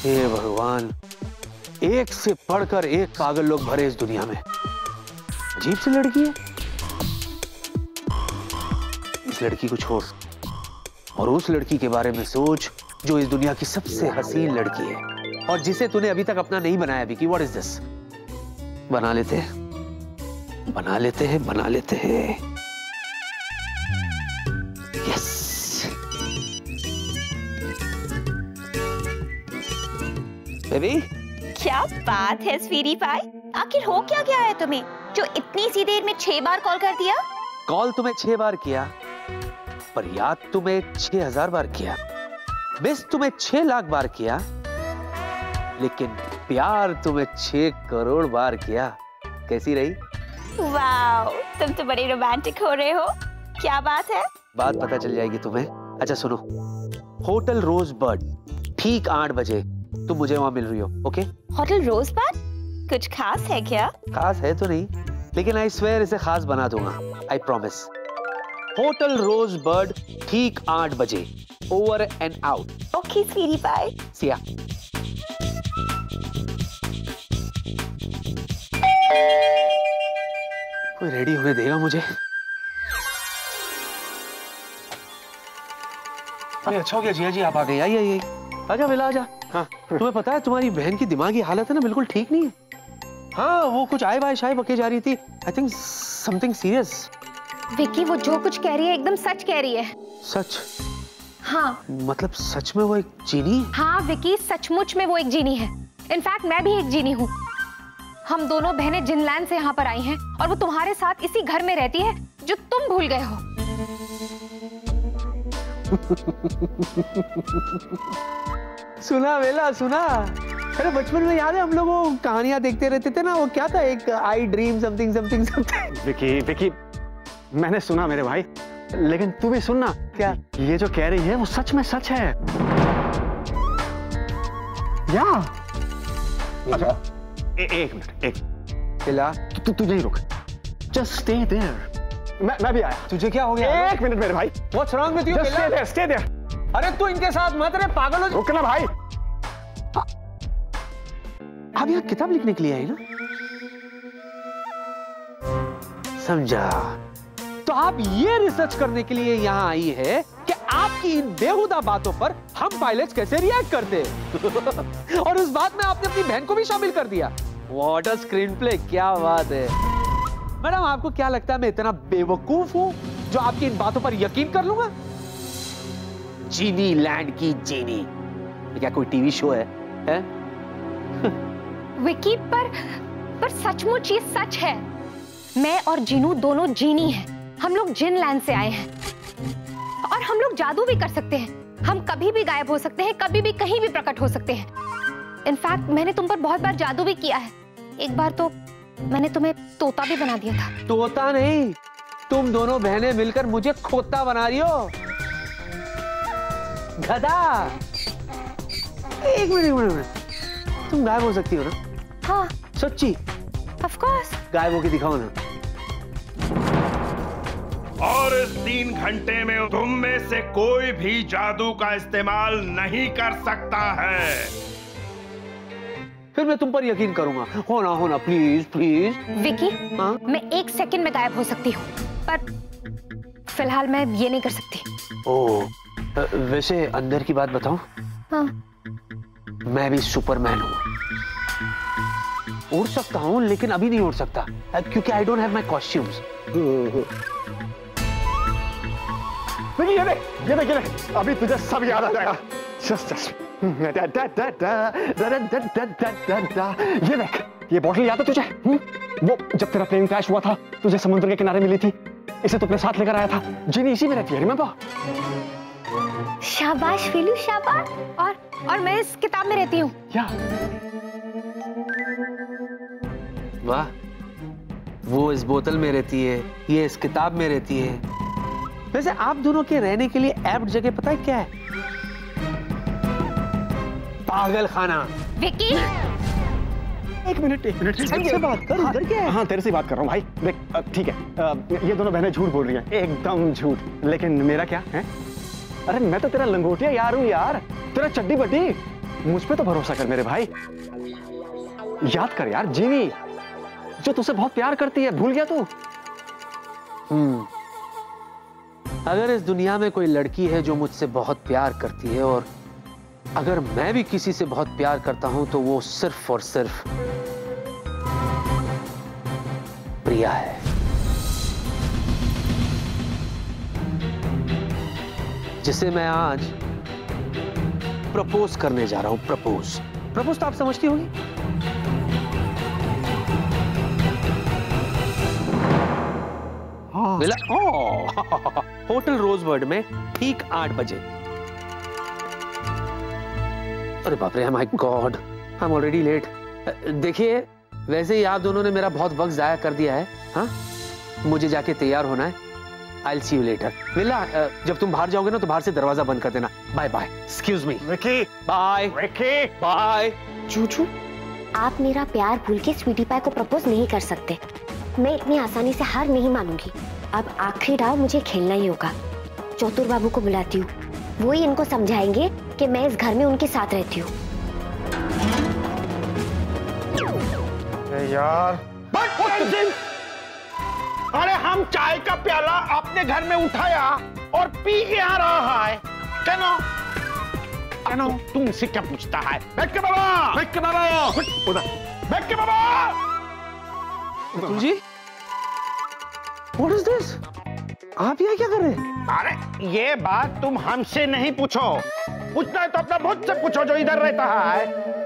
हे भगवान, एक से पढ़कर एक पागल लोग भरे इस दुनिया में। अजीब सी लड़की है। इस लड़की को छोड़ और उस लड़की के बारे में सोच जो इस दुनिया की सबसे हसीन लड़की है और जिसे तूने अभी तक अपना नहीं बनाया। Vicky, what is this? बना लेते हैं, बना लेते हैं, बना लेते हैं। Yes baby. क्या बात है स्वीटी पाई, आखिर हो क्या गया है तुम्हें जो इतनी सी देर में 6 बार कॉल कर दिया? कॉल तुम्हें 6 बार किया, पर याद तुम्हें 6000 बार किया, मिस तुम्हें 6 लाख बार किया, लेकिन प्यार तुम्हें 6 करोड़ बार किया। कैसी रही? वाओ, तुम तो बड़े रोमांटिक हो रहे हो। क्या बात है? बात पता चल जाएगी तुम्हें। अच्छा सुनो, होटल रोजबर्ड ठीक 8 बजे तुम मुझे वहां मिल रही हो, ओके? होटल रोजबर्ड? कुछ खास है क्या? खास है तो नहीं, लेकिन आई स्वेयर इसे खास बना दूंगा, आई प्रॉमिस। होटल रोजबर्ड ठीक 8 बजे, over and out. Okay sweetie pie. Siya. कोई रेडी होने देगा मुझे? अरे अच्छा हो गया जिया जी आप आ गए। आइए आजा बेला आजा। हाँ तुम्हें पता है तुम्हारी बहन की दिमागी हालत है ना बिल्कुल ठीक नहीं है। हाँ वो कुछ आए बाय शाय बके जा रही थी। I think something serious. Vicky वो जो कुछ कह रही है एकदम सच कह रही है। सच? हाँ। मतलब सच में वो एक जीनी? हाँ विकी, सचमुच में वो एक जीनी है। इनफैक्ट मैं भी एक जीनी हूँ। हम दोनों बहनें जिनलैंड से यहाँ पर आई हैं और वो तुम्हारे साथ इसी घर में रहती है जो तुम भूल गए हो। सुना वेला सुना। अरे बचपन में याद है हम लोग वो कहानियां देखते रहते थे ना, वो क्या था एक I dream something something something. Vicky मैंने सुना मेरे भाई, लेकिन तू भी सुनना। क्या? ये जो कह रही है वो सच में सच है। या अच्छा एक मिनट वेला तू यहीं रुक। Just stay there. मैं भी आया। तुझे क्या हो गया? एक मिनट मेरे भाई। What's wrong with you? Stay there. अरे तू इनके साथ मत रहे, पागल हो। रुक ना भाई। आप यहाँ किताब लिखने के लिए आई ना? समझा। तो आप ये रिसर्च करने के लिए यहाँ आई है कि आपकी इन बेहुदा बातों पर हम पायलट्स कैसे रिएक्ट करते हैं। और उस बात में आपने अपनी बहन को भी शामिल कर दिया। व्हाट अ स्क्रीन प्ले, क्या बात है। मैडम आपको क्या लगता है मैं इतना बेवकूफ हूं जो आपकी इन बातों पर यकीन कर लूंगा? जीनी लैंड की जीनी, ये क्या कोई टीवी शो है? विकी पर सचमुच ये सच है। मैं और जीनू दोनों जीनी हैं। हम लोग जिनलैंड से आए हैं और हम लोग जादू भी कर सकते हैं। हम कभी भी गायब हो सकते हैं, कभी भी कहीं भी प्रकट हो सकते हैं। इनफैक्ट मैंने तुम पर बहुत बार जादू भी किया है। एक बार तो मैंने तुम्हें तोता भी बना दिया था। तोता नहीं, तुम दोनों बहनें मिलकर मुझे खोता बना रही हो। गधा। एक मिनट, तुम गायब हो सकती हो ना? हाँ सच्ची? Of course. गायब होके दिखाओ ना। और इस 3 घंटे में तुम में से कोई भी जादू का इस्तेमाल नहीं कर सकता है। फिर मैं तुम पर यकीन करूंगा। होना प्लीज प्लीज। विकी हाँ? मैं 1 सेकंड में गायब हो सकती हूँ, पर फिलहाल मैं ये नहीं कर सकती। ओह, वैसे अंदर की बात बताऊं? हाँ। मैं भी सुपरमैन हूँ। उड़ सकता हूँ लेकिन अभी नहीं उड़ सकता क्योंकि I don't have my costumes. ये देख, अभी तुझे सब याद आ जाएगा। ये देख, ये बॉटल याद है तुझे? वो जब तेरा प्लेन क्रैश हुआ था, तुझे समुद्र के किनारे मिली थी। इसे तो अपने साथ लेकर आया था। जीनी इसी में रहती है, रिमेंबर? शाबाश फीलू, शाबाश। और मैं इस किताब में रहती हूँ। या वाह, वो इस बोतल में रहती है, ये इस किताब में रहती है। वैसे आप दोनों के रहने के लिए एप्ट जगह पता है क्या है? पागल खाना। विकी एक मिनट से बात कर। इधर क्या है? हाँ तेरे से बात कर रहा हूँ भाई। देख ठीक है, ये दोनों बहनें झूठ बोल रही हैं, एकदम झूठ। लेकिन मेरा क्या है? अरे मैं तो तेरा लंगोटिया यार हूँ यार, तेरा चड्डी बड्डी। मुझ पे तो भरोसा कर मेरे भाई। याद कर यार, जीनी जो तुझसे बहुत प्यार करती है, भूल गया तू? अगर इस दुनिया में कोई लड़की है जो मुझसे बहुत प्यार करती है, और अगर मैं भी किसी से बहुत प्यार करता हूं, तो वो सिर्फ और सिर्फ प्रिया है। जिसे मैं आज प्रपोज करने जा रहा हूं। प्रपोज तो आप समझती होगी। होटल रोजबर्ड में ठीक 8 बजे। अरे बाप रे, my God, I am already late. देखिए, वैसे ही आप दोनों ने मेरा बहुत वक्त जाया कर दिया है। हाँ, मुझे जाके तैयार होना है। I'll see you later। Villa, जब तुम बाहर जाओगे ना तो बाहर से दरवाजा बंद कर देना। Bye bye. Excuse me. Vicky, bye. Vicky, bye. चूचू, आप मेरा प्यार भूल के स्वीटी पाई को प्रपोज नहीं कर सकते। मैं इतनी आसानी से हार नहीं मानूंगी। अब आखिरी दाव मुझे खेलना ही होगा। चौतुर बाबू को बुलाती हूँ, वो ही इनको समझाएंगे कि मैं इस घर में उनके साथ रहती हूँ। यार, अरे हम चाय का प्याला अपने घर में उठाया और पी के आ रहा है। क्या तुमसे क्या पूछता है? बैठ के बाबा, बैठ के बाबा, उधर बैठ के बाबा। जी, व्हाट इज दिस? आप यहाँ क्या कर रहे हैं? अरे ये बात तुम हमसे नहीं पूछो, पूछना है तो अपना भूत से पूछो जो इधर रहता है।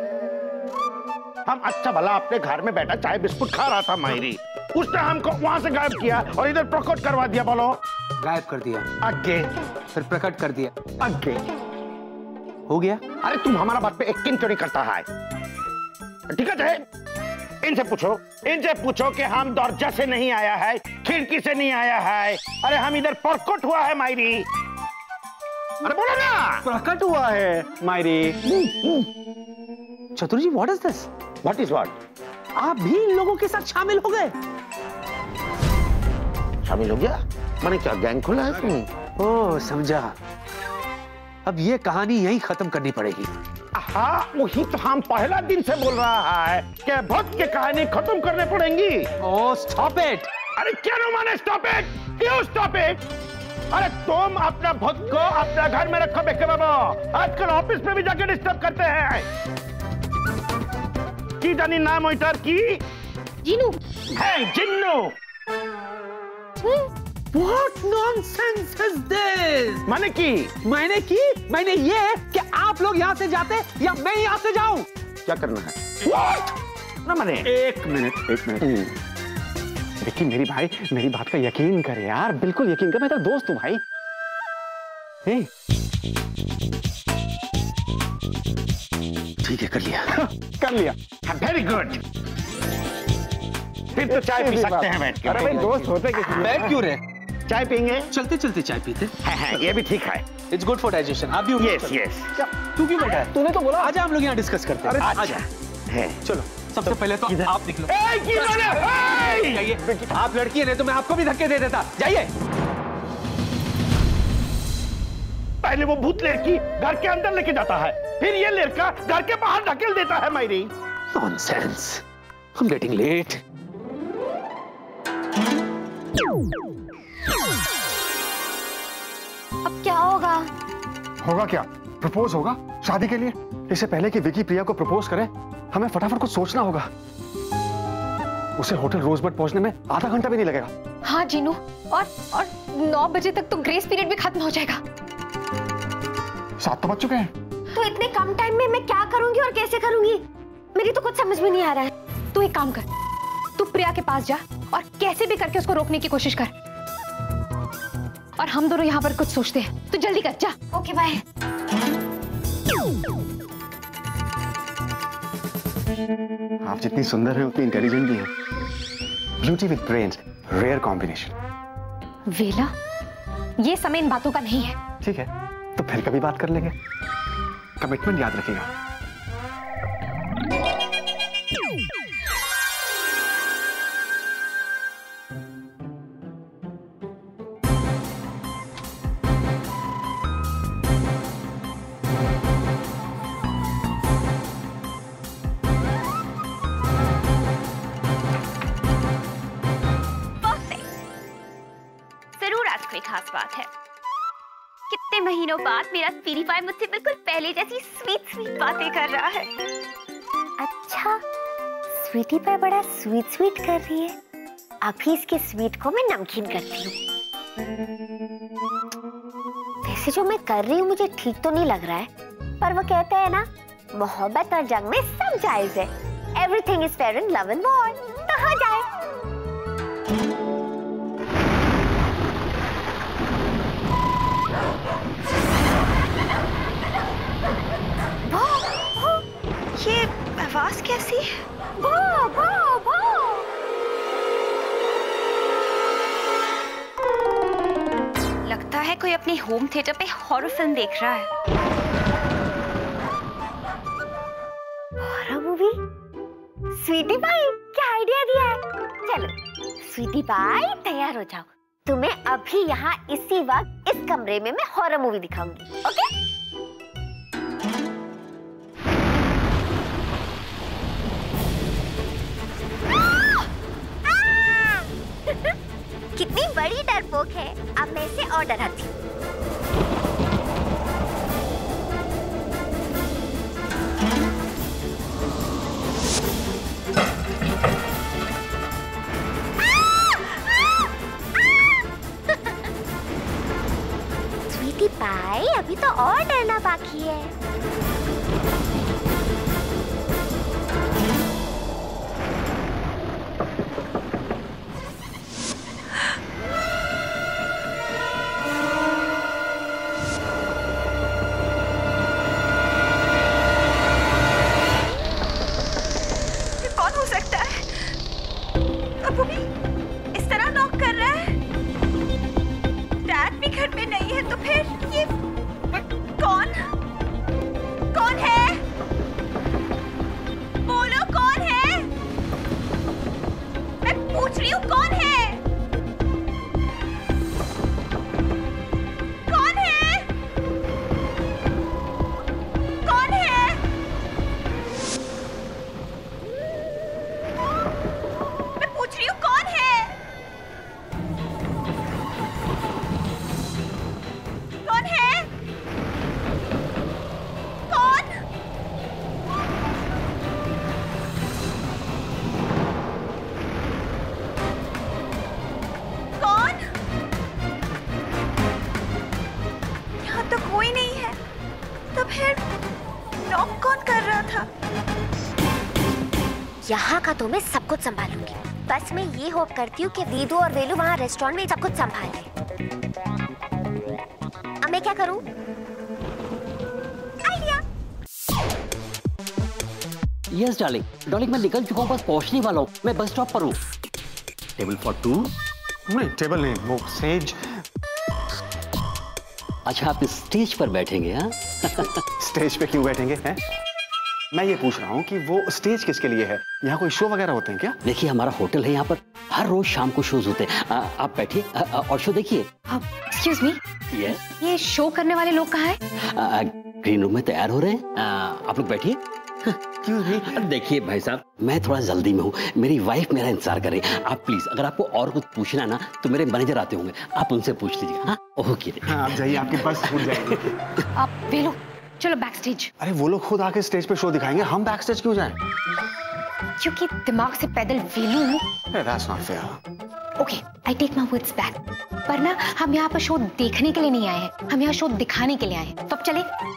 हम अच्छा भला अपने घर में बैठा चाय बिस्कुट खा रहा था मायरी, उसने हमको वहां से गायब किया और इधर प्रकट करवा दिया। बोलो, गायब कर दिया, आगे फिर प्रकट कर दिया, आगे हो गया। अरे तुम हमारा बात पे यकीन क्यों नहीं करता है? ठीक है, इनसे पूछो कि हम दरजा से नहीं आया है, खिड़की से नहीं आया है। अरे हम इधर प्रकट हुआ है मायरी। अरे बोलो ना, प्रकट हुआ है मायरी। Chatur ji, what is this? What is what? आप भी इन लोगों के साथ शामिल हो गए? शामिल हो गया? मैंने क्या गैंग खोला है तुम? ओह, समझा। अब ये कहानी यहीं खत्म करनी पड़ेगी। हाँ, वही तो हम पहला दिन से बोल रहा है कि भक्त की कहानी खत्म करने पड़ेंगी। Oh, stop it. अरे क्या नो माने स्टॉप इट? क्यों स्टॉप इट? अरे तुम अपना भक्त को अपना घर में रखो बेटे बाबा। आजकल ऑफिस में भी जाके डिस्टर्ब करते हैं। की जानी नाम इधर की? जीनू है, Jinnu. What nonsense is this? मैंने मैंने ये कि आप लोग यहाँ से जाते या मैं यहाँ से जाऊं? क्या करना है? What? ना मैंने एक मिनट। विकी, मेरी भाई, मेरी बात का यकीन कर यार, बिल्कुल यकीन कर, मैं तेरा दोस्त हूँ भाई। ठीक है, कर लिया। कर लिया। Very good. फिर तो चाय पी सकते हैं बैठ के। अरे भाई, दोस्त होते किसी में। बैठ क्यों रहे? चाय पीएंगे? चलते चलते चाय पीते। है, ये भी ठीक है। It's good for digestion. आप भी यस यस। तू क्यों बैठा है? तूने तो बोला। आजा, हम लोग यहाँ डिस्कस करते हैं। आजा। है। चलो, सबसे पहले तो आप निकलो। जाइए। आप लड़की है, नहीं तो मैं आपको भी धक्के दे देता। जाइए। पहले वो भूत लड़की घर के अंदर लेके जाता है, फिर ये लड़का घर के बाहर ढकेल देता है मायरी। Nonsense. I'm getting late. अब क्या होगा? होगा क्या? प्रपोज होगा शादी के लिए। इससे पहले कि विकी प्रिया को प्रपोज करे, हमें फटाफट कुछ सोचना होगा। उसे होटल रोजबर्ड पहुंचने में आधा घंटा भी नहीं लगेगा। हाँ जीनू, और 9 बजे तक तो ग्रेस पीरियड भी खत्म हो जाएगा। 7 तो बज चुके हैं। तो इतने कम टाइम में मैं क्या करूंगी और कैसे करूंगी? मेरी तो कुछ समझ में नहीं आ रहा है। तू एक काम कर, तू प्रिया के पास जा और कैसे भी करके उसको रोकने की कोशिश कर, और हम दोनों यहाँ पर कुछ सोचते हैं। तू जल्दी कर, जा। Okay, bye. आप जितनी सुंदर है उतनी इंटेलिजेंट भी है। Beauty with brains, rare combination. Vela, ये समय इन बातों का नहीं है। ठीक है, तो फिर कभी बात कर लेंगे। कमिटमेंट याद रखिएगा। बात है, कितने महीनों बाद मेरा स्वीटी पाई मुझसे बिल्कुल पहले जैसी स्वीट स्वीट बातें कर रहा है। अच्छा, स्वीटी पाई बड़ा स्वीट स्वीट कर रही है। अभी इसके स्वीट को मैं नमकीन करती हूँ। वैसे जो मैं कर रही हूँ मुझे ठीक तो नहीं लग रहा है, पर वो कहते हैं ना, मोहब्बत और जंग में सब जायज है। Everything is fair in love and war, तो हो जाए। ये आवाज कैसी है? भो, भो, भो। लगता है कोई अपनी होम थिएटर पे हॉरर फिल्म देख रहा है। Horror movie? स्वीटी पाई, क्या आइडिया दिया है। चलो स्वीटी पाई तैयार हो जाओ, तुम्हें अभी यहाँ इसी वक्त इस कमरे में मैं हॉरर मूवी दिखाऊंगी। ओके? कितनी बड़ी डरपोक है, अब मैं इसे और डराती हूँ। स्वीटी पाई, अभी तो और डरना बाकी है। इस तरह नॉक कर रहा है। डैड भी घर में नहीं है, तो फिर ये कौन कौन है? बोलो कौन है? मैं पूछ रही हूँ कौन है? कौन है? कौन है? मैं पूछ रही हूँ कौन है? कौन है? कौन? कौन? यहाँ तो कोई नहीं है, तो फिर नॉक कौन कर रहा था? यहाँ का तो मैं सब कुछ संभालूंगी। बस मैं ये होप करती हूँ कि वीदू और वेलू वहाँ रेस्टोरेंट में सब कुछ संभाल ले। अब मैं क्या करूँ? आइडिया। यस डार्लिंग, डार्लिंग मैं निकल चुका हूँ, बस पहुँचने वाला हूँ। मैं बस स्टॉप पर हूँ। Table for 2? नहीं, टेबल नहीं, वो स्टेज। अच्छा, आप स्टेज पर बैठेंगे? हाँ स्टेज पे क्यों बैठेंगे हैं? मैं ये पूछ रहा हूँ कि वो स्टेज किसके लिए है? यहाँ कोई शो वगैरह होते हैं क्या? देखिए, हमारा होटल है, यहाँ पर हर रोज शाम को शोज होते हैं। आप बैठिए और शो देखिए। एक्सक्यूज मी, यस, ये शो करने वाले लोग कहाँ हैं? ग्रीन रूम में तैयार हो रहे हैं। आप लोग बैठिए। देखिए भाई साहब, मैं थोड़ा जल्दी में हूँ, मेरी वाइफ मेरा इंतजार कर रही है। आप प्लीज, अगर आपको और कुछ पूछना ना तो मेरे मैनेजर आते होंगे, आप उनसे पूछ लीजिए। हाँ ओके। हाँ, आप जाइए, आपकी बस छूट जाएगी। आप वेलू, चलो बैक स्टेज। अरे वो लोग खुद आके स्टेज पे शो दिखाएंगे, हम बैक स्टेज क्यों जाएं? क्योंकि दिमाग से पैदल Velu. That's not fair. Okay, I take my words back. पर ना, हम यहाँ पर शो देखने के लिए नहीं आए हैं, हम यहाँ शो दिखाने के लिए आए हैं। तो अब चले।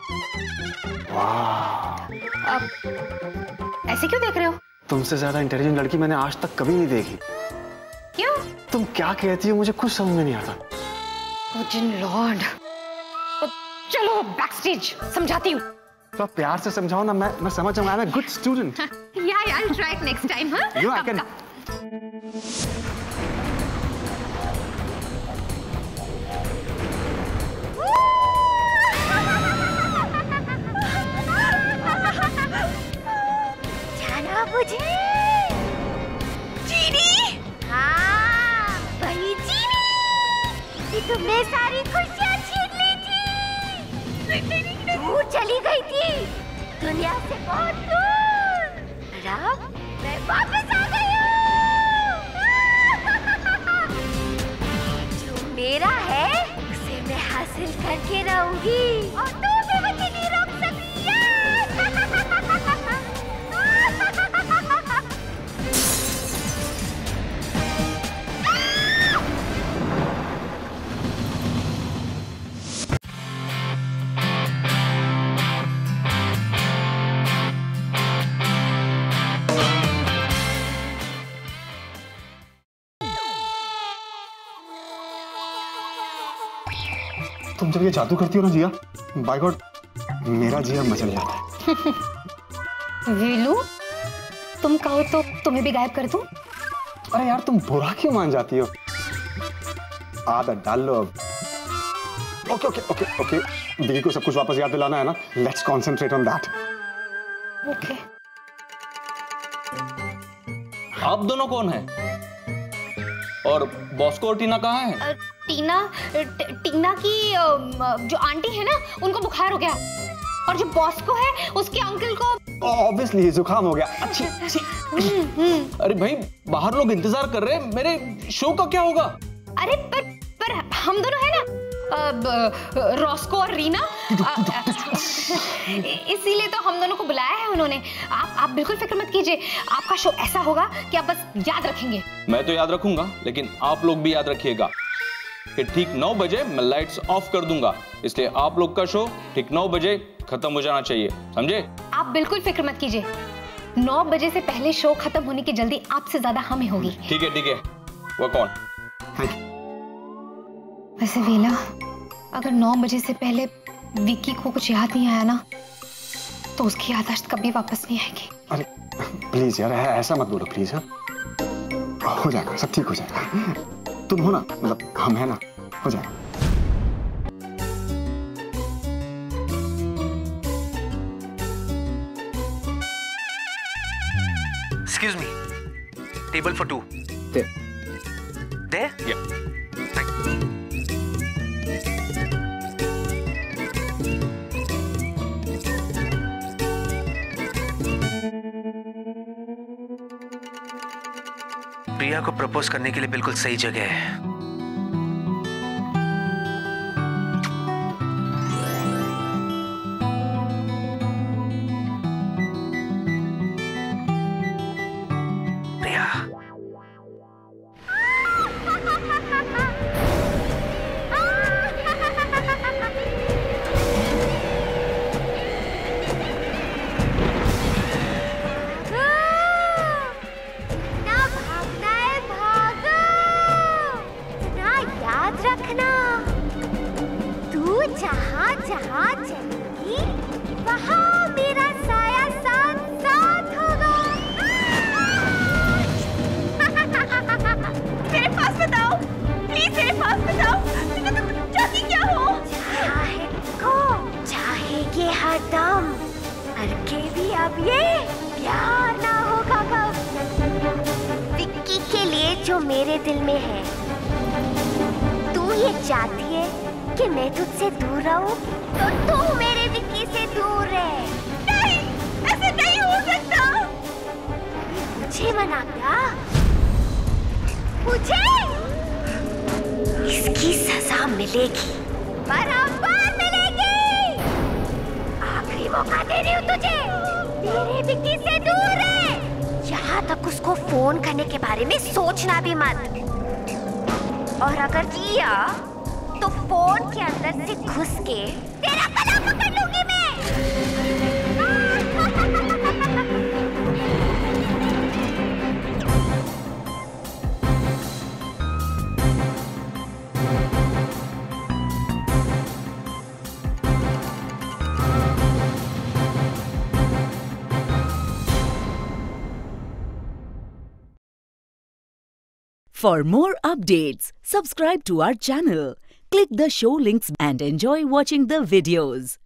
वाह, अब ऐसे क्यों देख रहे हो? तुमसे ज्यादा इंटेलिजेंट लड़की मैंने आज तक कभी नहीं देखी। क्यों? तुम क्या कहती हो मुझे कुछ समझ में नहीं आता। ओ जिन लॉर्ड, चलो बैक स्टेज, समझाती हूँ। तो आप प्यार से समझाओ ना, मैं समझ जाऊंगा। I am a good student. Yeah, I'll try it next time, huh? You, I can. जाना मुझे। चीनी? हाँ, वही चीनी। कि तुमने सारी खुशियाँ छीन ली थी। दूर चली गई थी, दुनिया से बहुत दूर। अब मैं वापस आ गई हूँ। जो मेरा है हासिल करके रहूंगी और तू भी मुझे नहीं रोक सकती है। तुम जब ये जादू करती हो ना जिया, बाय गॉड मेरा जिया मचल जाता है। वीलू, तुम कहो तो तुम्हें भी गायब कर दूं? अरे यार तुम बुरा क्यों मान जाती हो? आदत डाल लो अब। Okay okay okay okay, Vicky को सब कुछ वापस याद दिलाना है ना, let's concentrate on that. Okay. आप दोनों कौन हैं? और बॉस्को और टीना कहाँ हैं? टीना की जो आंटी है ना, उनको बुखार हो गया, और जो बॉस्को है उसके अंकल को ऑब्वियसली जुकाम हो गया। अच्छी। अरे भाई बाहर लोग इंतजार कर रहे हैं, मेरे शो का क्या होगा? अरे पर हम दोनों है ना, रॉस्को और रीना, इसीलिए तो हम दोनों को बुलाया है उन्होंने। आप बिल्कुल फिक्र मत कीजिए, आपका शो ऐसा होगा कि आप बस याद रखेंगे। मैं तो याद रखूंगा, लेकिन आप लोग भी याद रखिएगा कि ठीक 9 बजे मैं लाइट्स ऑफ कर दूंगा, इसलिए आप लोग का शो ठीक 9 बजे खत्म हो जाना चाहिए, समझे? आप बिल्कुल फिक्र मत कीजिए, 9 बजे से पहले शो खत्म होने की जल्दी आपसे ज्यादा हमें होगी। ठीक है, वो कौन? वैसे वीला, अगर 9 बजे से पहले विक्की को कुछ याद नहीं आया ना, तो उसकी याददाश्त कभी वापस नहीं आएगी। अरे प्लीज यार ऐसा मत बोलो प्लीज। हो जाएगा, सब ठीक हो जाएगा। तुम हो ना, मतलब हम है ना, हो जाएगा। Excuse me, table for 2. There? Yeah. प्रिया को प्रपोज करने के लिए बिल्कुल सही जगह है। प्रिया, जहाँ चलेगी वहाँ मेरा साया साथ साथ होगा। मेरे पास बताओ, प्लीज मेरे पास बताओ, चाहती क्या हो? चाहे को चाहेगी हरदम, करके भी अब ये प्यार ना होगा कब। विक्की के लिए जो मेरे दिल में है, तू ये चाहती है कि मैं तुझसे दूर रहूं, तो तू मेरे विक्की से दूर रहे। नहीं, ऐसे नहीं हो सकता। मुझे मना क्या? मुझे इसकी सजा मिलेगी, बराबर मिलेगी। आखिरी मौका दे रही हूँ तुझे, मेरे विक्की से दूर रहे। यहाँ तक उसको फोन करने के बारे में सोचना भी मत, और अगर किया तो फोन के अंदर से घुस के तेरा गला पकड़ लूंगी मैं। For more updates, subscribe to our channel, click the show links and enjoy watching the videos.